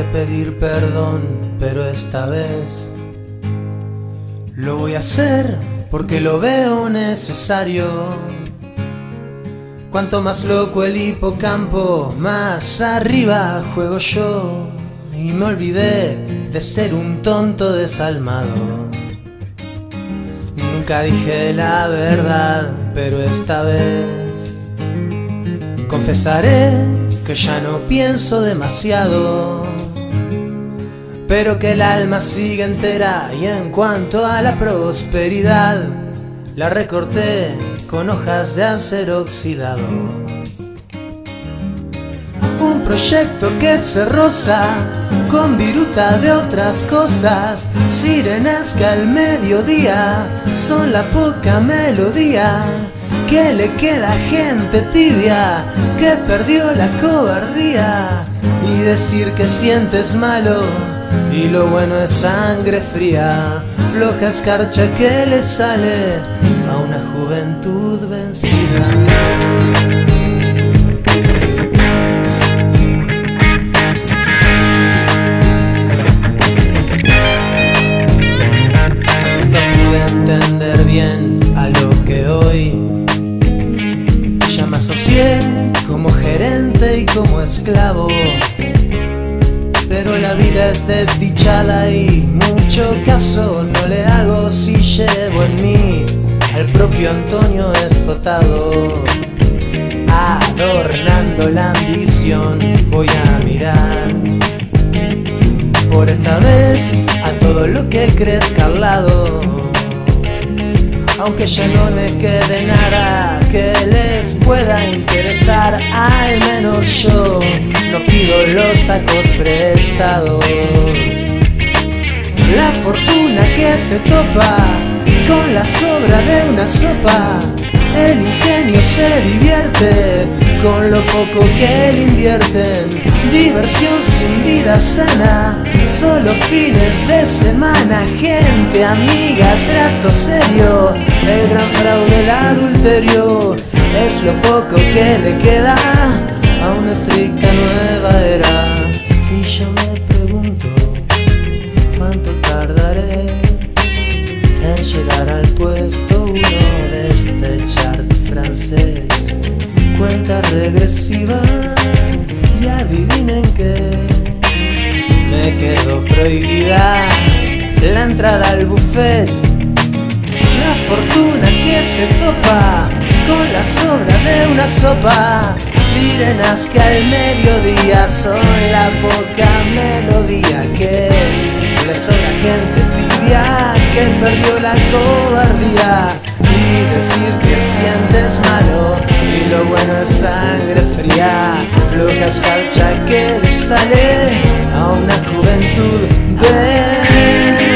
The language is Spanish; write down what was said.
de pedir perdón, pero esta vez lo voy a hacer porque lo veo necesario. Cuanto más loco el hipocampo, más arriba juego yo. Y me olvidé de ser un tonto desalmado. Nunca dije la verdad, pero esta vez confesaré que ya no pienso demasiado, pero que el alma sigue entera. Y en cuanto a la prosperidad, la recorté con hojas de acero oxidado. Un proyecto que se roza con viruta de otras cosas, sirenas que al mediodía son la poca melodía que le queda a gente tibia que perdió la cobardía. Y decir que sientes malo y lo bueno es sangre fría, floja escarcha que le sale a una juventud vencida. Entender bien a lo que hoy ya me asocié como gerente y como esclavo, pero la vida es desdichada y mucho caso no le hago si llevo en mí al propio Antonio escotado. Adornando la ambición voy a mirar por esta vez a todo lo que crezca al lado, aunque ya no me quede nada que les pueda interesar. Al menos yo no pido los sacos prestados. La fortuna que se topa con la sobra de una sopa, el ingenio se divierte con lo poco que le invierten. Diversión sin vida sana, solo fines de semana. Gente amiga, trato serio, el gran fraude, el adulterio es lo poco que le queda a una estricta nueva era. Y yo me pregunto, ¿cuánto tardaré en llegar al puesto 1 de este chart francés? Cuenta regresiva y adivinen que me quedó prohibida la entrada al buffet. La fortuna que se topa con la sobra de una sopa, sirenas que al mediodía son la poca melodía que le sobra a gente tibia que perdió la cobardía. Y decir que sientes malo y lo bueno es sangre fría, floja escarcha que le sale a una juventud